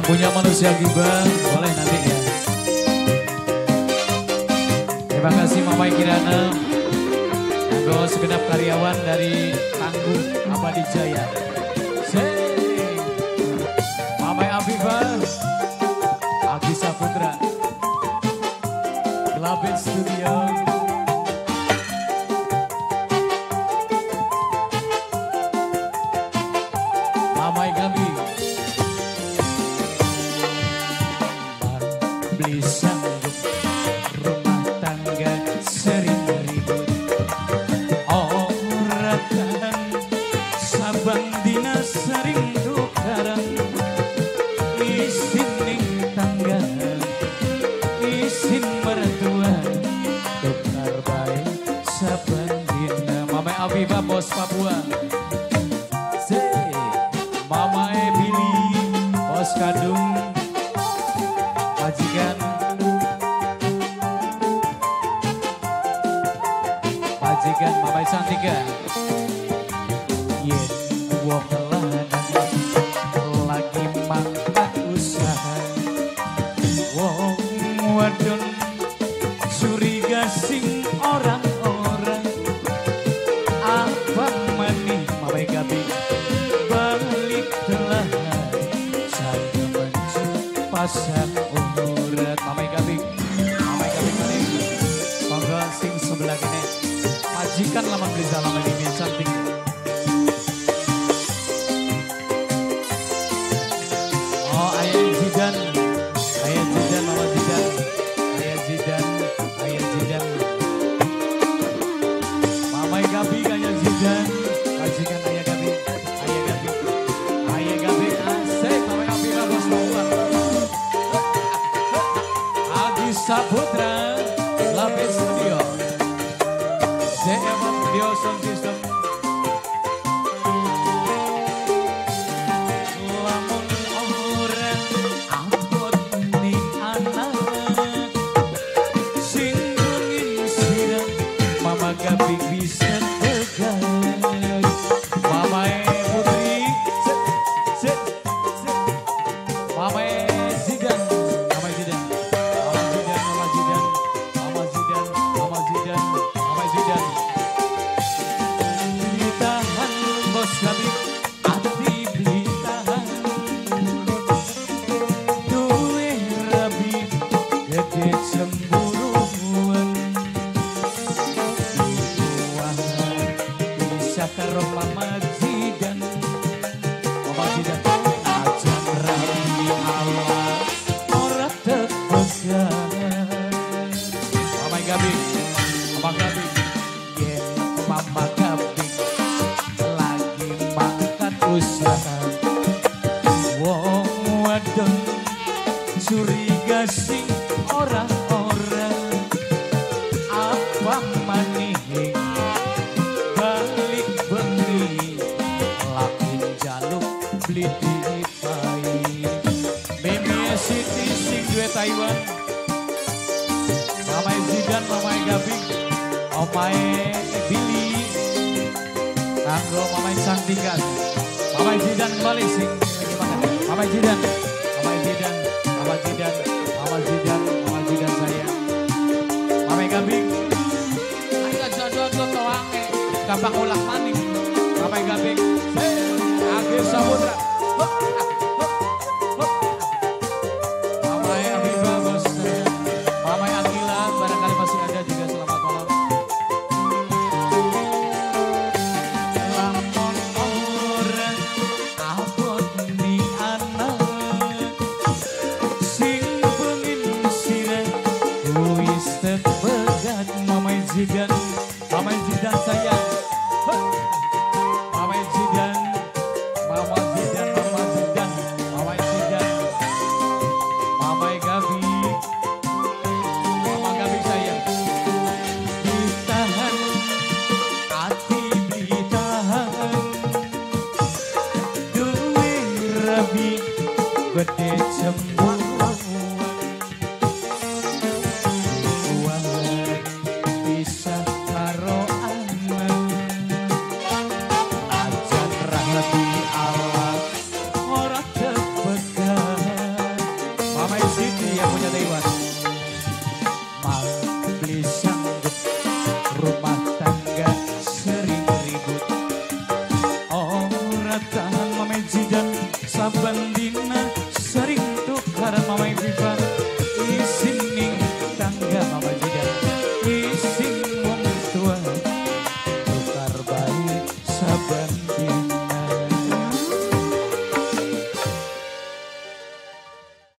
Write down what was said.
Punya manusia gibah, boleh nanti ya. Terima kasih Mama Kirana. Anggo segenap karyawan dari Tangguh Abadi Jaya. Mama Afifah, Agi Saputra, Gelabin Studio. Mama Gabi, beli sanggup rumah tangga sering ribut. Orakan sabang dina sering tukaran. Isin ning tangga, isin mertua, tukar baik sabang dina. Mama Afifah bos Papua. Mama Billy, bos Kadung, majikan, majikan Mama Santika. Yen wong lanang lagi mangkat usaha, wong wadon curiga sing orang-orang. Apa manih Mama Gabi balik telah saya benci pasang umurat. Mama Gabi kali monggo sing sebelah kene majikan laman beli salam ini cantik. Oh ayah Zidan Mama Zidan, ayah Zidan Mama Gabi kayak Zidan majikan ayah Gabi asik. Mama Afifah bos Papua. Agi Saputra, Labes Studio, CM Video Sound System. Lamun orang angkot ning anak, sing bengin sirah, Mama Gabi bisa tegar. Mama Putri, Mama Zidan, ditahan bos kami, hati ditahan. Duwe rabi, gede cemburuan. Wah, bisa karo Mama Zidan. Ajan rabi Allah, ora tetegan. Mama Gabi, yen Mama Gabi lagi mangkat usaha, wong wadon curiga sing orang-orang. Apa manih balik bengi lagi jaluk beli dipai. Baby City sing duwe Taiwan. Mama Zidan, Mama Gabi, Mama Billy, kanggo Mama Santika. Mama Zidan kembali sing Mama Zidan saya. Mama Gabi, ayo jodoh toange, gampang ulah maning. Mama Gabi, Agi Saputra. Mama Afifah bos, Mama Akila barangkali masih ada juga, selamat malam. Lamun orang abot ning anak, sing pengin sirah wis tepegat. Mama Zidan sayang. Mama Zidan, Mama Gabi sayang. Ditahan, hati ditahan. Duwe rabi, gede cemburu.